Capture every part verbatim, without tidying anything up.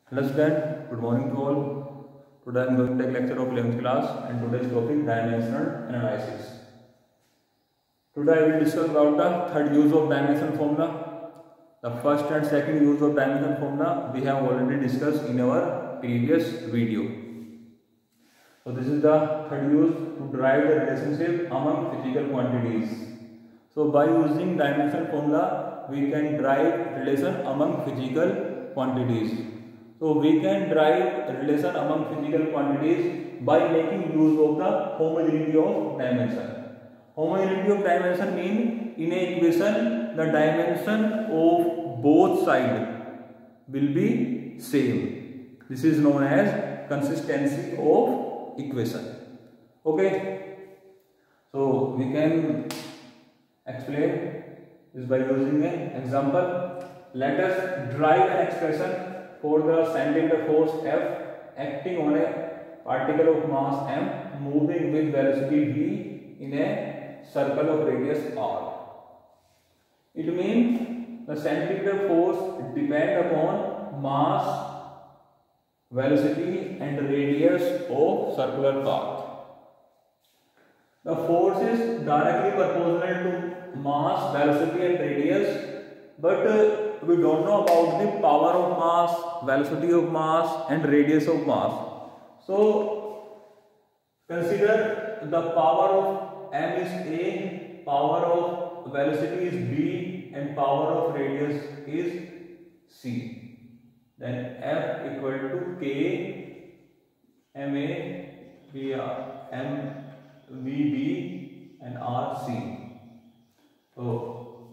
Hello student, good morning to all. Today I am going to take lecture of eleventh class and today's topic dimensional analysis. Today I will discuss about the third use of dimension formula. The first and second use of dimension formula we have already discussed in our previous video. So this is the third use to derive the relationship among physical quantities. So by using dimension formula we can derive relation among physical quantities. So we can derive relation among physical quantities by making use of the homogeneity of dimension. Homogeneity of dimension means in a equation the dimension of both sides will be same. This is known as consistency of equation. Okay. So we can explain this by using an example. Let us derive an expression for the centripetal force F acting on a particle of mass m moving with velocity v in a circle of radius r. It means the centripetal force depends upon mass, velocity and radius of circular path. The force is directly proportional to mass, velocity and radius, but uh, we don't know about the power of mass, velocity of mass and radius of mass. So consider the power of m is a, power of velocity is b and power of radius is c. Then F equal to k m a b r m v b and r c. So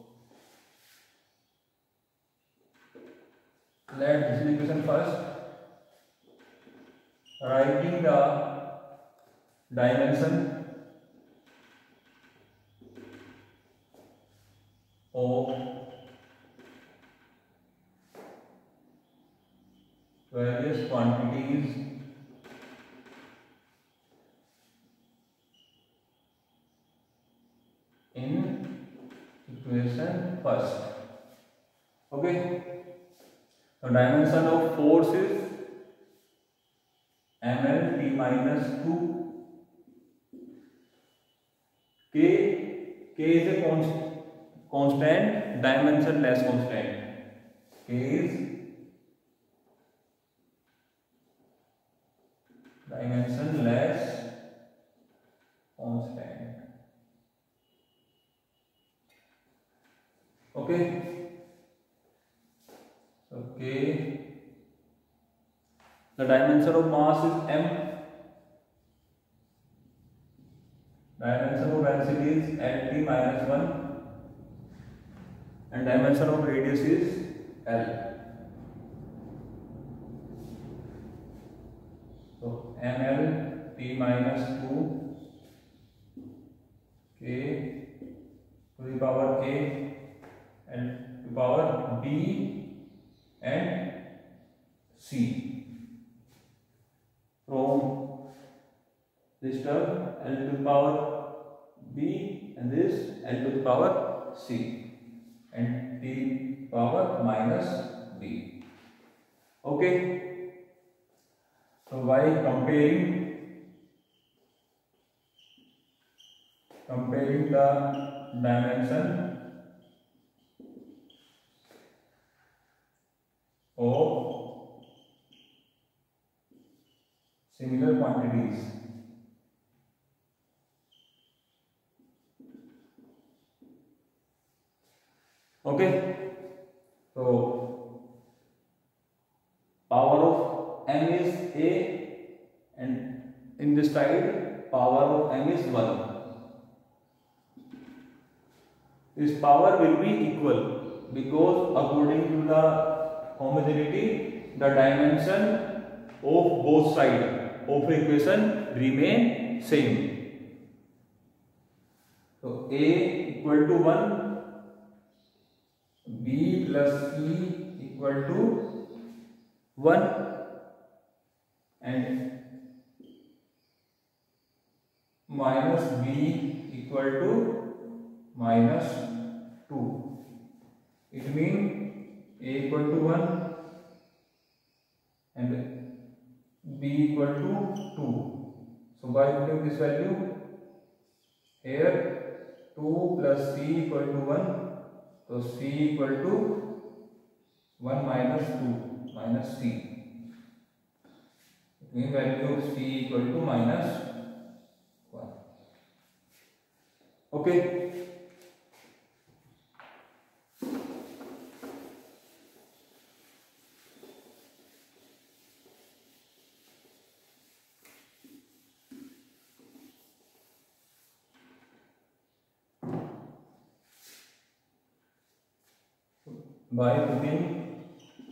let this equation first. Writing the dimension of various quantities in equation first. Okay. The dimension of force is ml t minus two. K, K is a const, constant, dimensionless constant. K is dimensionless constant. Okay. Okay, the dimension of mass is m, dimension of velocity is lt minus one and dimension of radius is L. So ml t minus two k to the power k and to the power b and c. From this term L to the power b and this L to the power c and t power minus b. Okay. So by comparing comparing the dimension of similar quantities, okay. So power of m is a and in this side power of m is one. This power will be equal because according to the homogeneity, the dimension of both sides of equation remain same. So A equal to one, B plus C equal to one and minus B equal to minus two. It means A equal to one, and b equal to two. So by putting this value here, two plus c equal to one, so c equal to one minus two minus c. It means value of c equal to minus one. Okay. By putting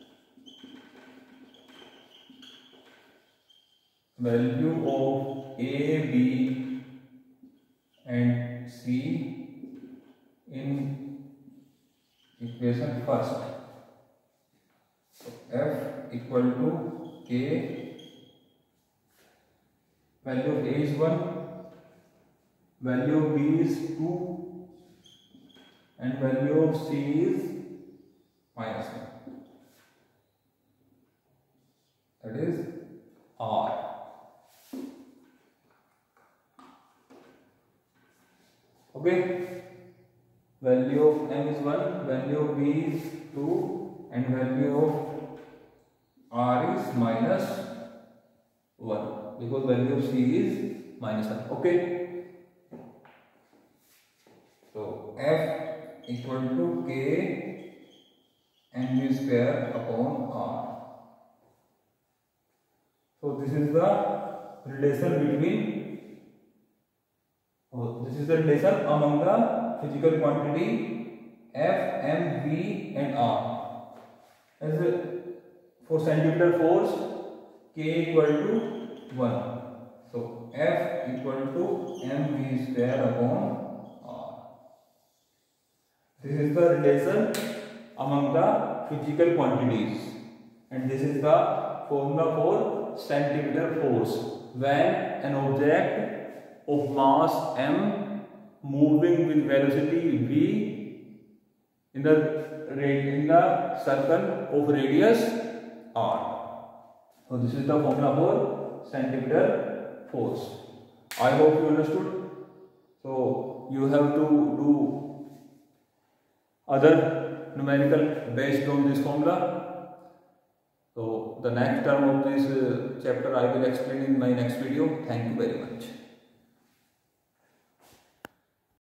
value of A, B and C in equation first, so F equal to K, value of A is one, value of B is two and value of C is minus one, that is R. Okay, value of M is one, value of B is two and value of R is minus one, because value of C is minus one. Okay, so F equal to K and B square upon R. So this is the relation between, oh, this is the relation among the physical quantity F, M, V and R. As a, for centripetal force, K equal to one. So F equal to mv square upon R. This is the relation among the physical quantities, and this is the formula for centripetal force. When an object of mass m moving with velocity v in the in the circle of radius r. So this is the formula for centripetal force. I hope you understood. So you have to do other numerical based on this formula. So the next term of this uh, chapter I will explain in my next video. Thank you very much.